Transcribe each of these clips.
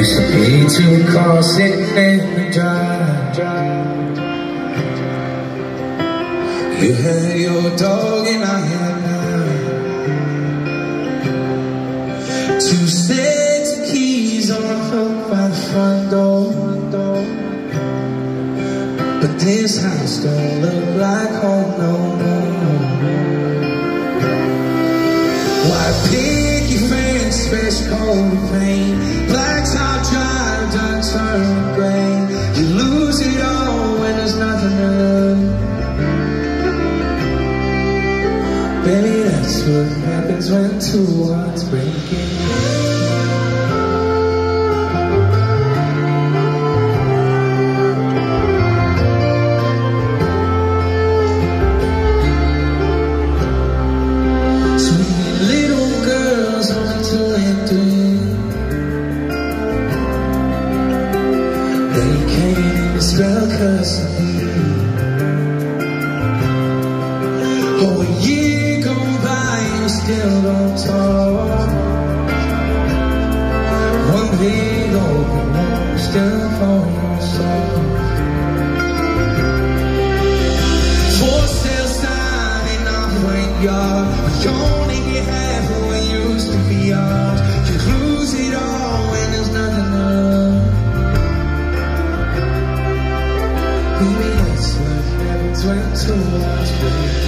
Used to be 2 cars sitting in the drive. You had your dog and I had mine. 2 sets of keys on a hook by the front door. But this house don't look like home no more. White picket fence, fresh coat of paint, black top drive done turned gray. You lose it all when there's nothing to lose. Baby, that's what happens when 2 hearts breaking. They can't even spell custody. Oh, a year go by and you still don't talk. One big open wall still for your soul. For sale sign in our front yard, but you only get half of what used to be yours. You lose it all when there's nothing left. Baby, that's what happens when 2 hearts break.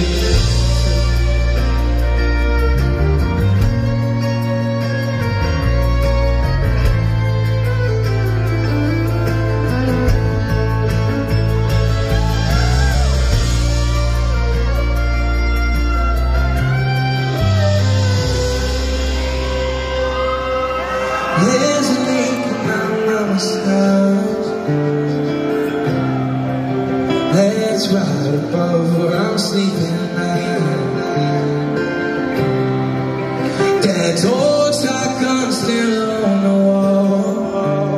There's a leak on our house that's right above where I'm sleeping now. Dad's old shotgun still on the wall,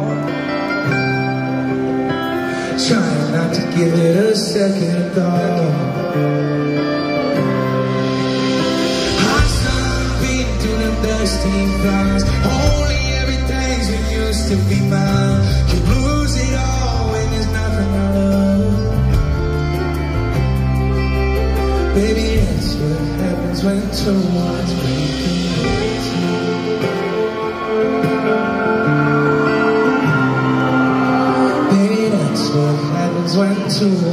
trying not to give it a second thought. Hot sun beating through the dusty blinds, only everything's what used to be mine. You lose it all when there's nothing to love. Baby, that's what happens when 2 hearts break. Baby, that's what happens when 2